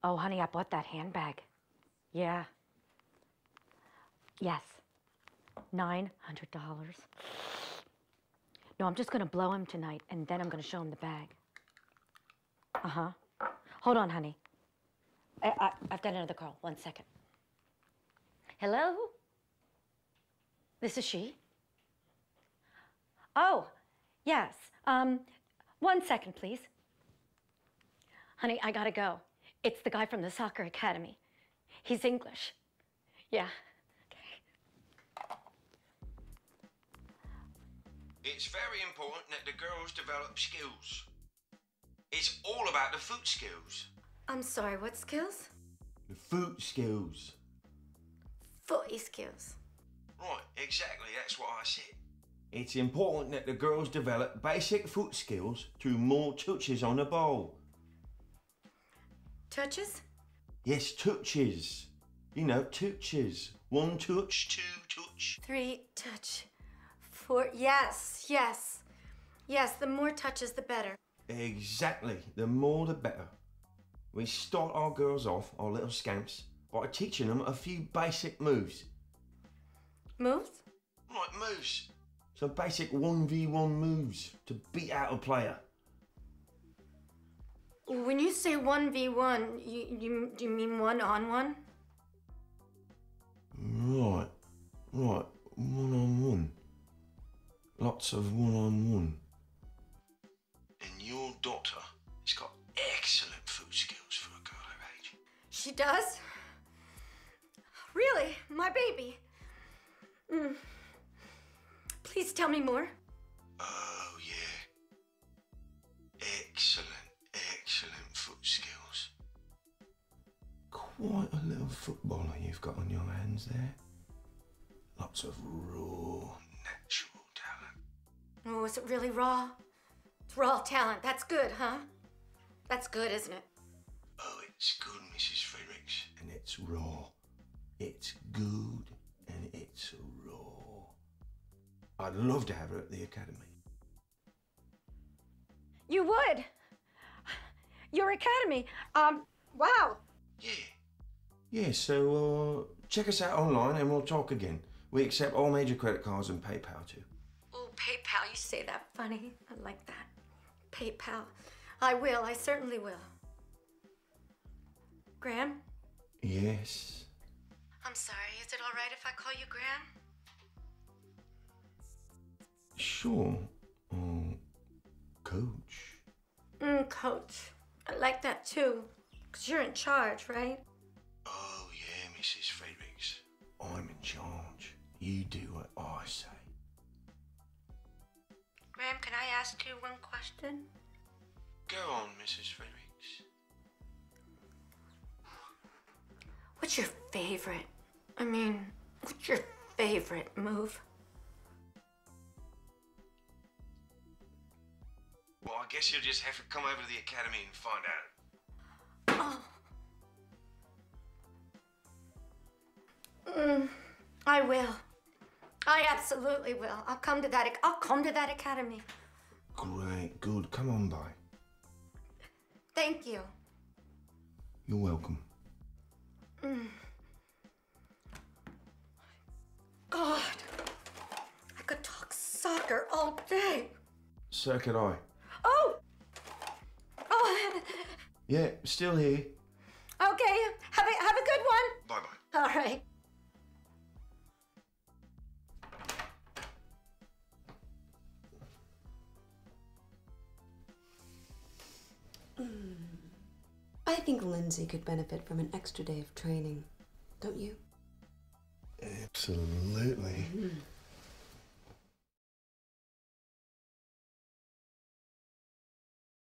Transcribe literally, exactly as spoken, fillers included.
Oh, honey, I bought that handbag. Yeah. Yes. nine hundred dollars. No, I'm just gonna blow him tonight, and then I'm gonna show him the bag. Uh-huh. Hold on, honey. I, I, I've got another call. One second. Hello? This is she? Oh, yes. Um, one second, please. Honey, I gotta go. It's the guy from the soccer academy. He's English. Yeah. It's very important that the girls develop skills. It's all about the foot skills. I'm sorry, what skills? The foot skills. Footy skills. Right, exactly, that's what I said. It's important that the girls develop basic foot skills through more touches on the ball. Touches? Yes, touches. You know, touches. One touch, two touch. Three touch. Four. Yes, yes. Yes, the more touches, the better. Exactly. The more the better. We start our girls off, our little scamps, by teaching them a few basic moves. Moves? Right, moves. Some basic one v one moves to beat out a player. When you say one v one, you, you, do you mean one on one? Right, right, one on one. Lots of one on one. And your daughter has got excellent foot skills for a girl her age. She does? Really? My baby? Mm. Please tell me more. Oh, yeah. Excellent, excellent foot skills. Quite a little footballer you've got on your hands there. Lots of raw, natural talent. Oh, is it really raw? It's raw talent. That's good, huh? That's good, isn't it? Oh, it's good, Missus Fredericks. And it's raw. It's good and it's raw. I'd love to have her at the academy. You would? Your academy? Um, wow. Yeah. Yeah, so uh, check us out online and we'll talk again. We accept all major credit cards and PayPal too. Oh, PayPal, you say that funny. I like that. PayPal. I will, I certainly will. Graham? Yes. I'm sorry, is it all right if I call you Graham? Sure. Uh, coach. Mm, Coach. I like that too. Because you're in charge, right? Oh, yeah, Missus Fredericks. I'm in charge. You do what I say. Graham, can I ask you one question? Go on, Missus Fredericks. What's your favorite? I mean, what's your favorite move? Well, I guess you'll just have to come over to the academy and find out. Oh. Mm, I will. I absolutely will. I'll come to that. I'll come to that academy. Great, good. Come on by. Thank you. You're welcome. Mm. God, I could talk soccer all day. So could I. Oh! Oh! Yeah, still here. Okay, have a, have a good one. Bye-bye. All right. I think Lindsay could benefit from an extra day of training, don't you? Absolutely. Mm-hmm.